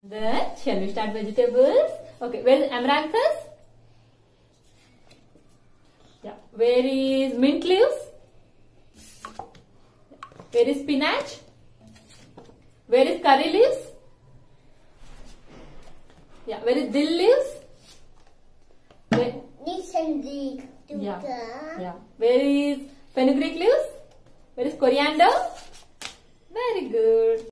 Then, shall we start vegetables? Okay, where is amaranthus? Yeah. Where is mint leaves? Where is spinach? Where is curry leaves? Yeah. Where is dill leaves? Yeah. Yeah. Where is fenugreek leaves? Where is coriander? Very good.